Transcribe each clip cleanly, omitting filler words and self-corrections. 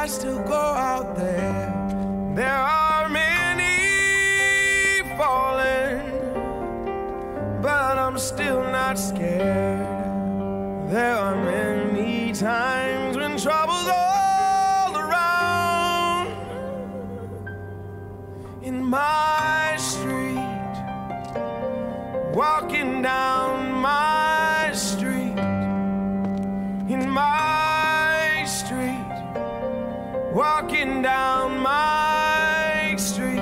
I still go out there. There are many falling, but I'm still not scared. There are many times when trouble's all around. In my street, walking down my street. In my street, walking down my street.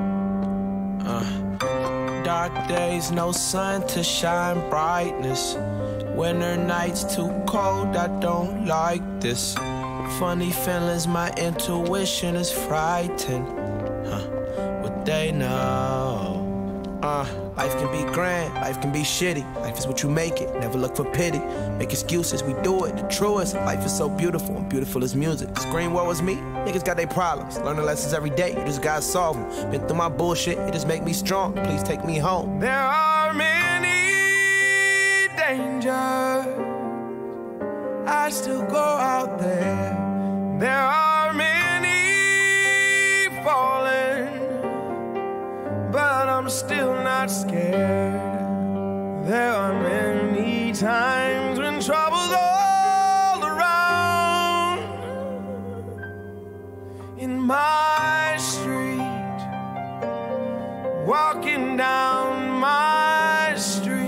Dark days, no sun to shine brightness. Winter nights too cold, I don't like this. Funny feelings, my intuition is frightened. What they know? Life can be grand, life can be shitty. Life is what you make it, never look for pity. Make excuses, we do it, the truest. Life is so beautiful, and beautiful is music. Scream woe is me, niggas got their problems. Learning lessons every day, you just gotta solve them. Been through my bullshit, it just make me strong. Please take me home. There are many dangers, I still go out there. There are many falling, but I'm still not scared. There are many times when trouble's all around. In my street, walking down my street.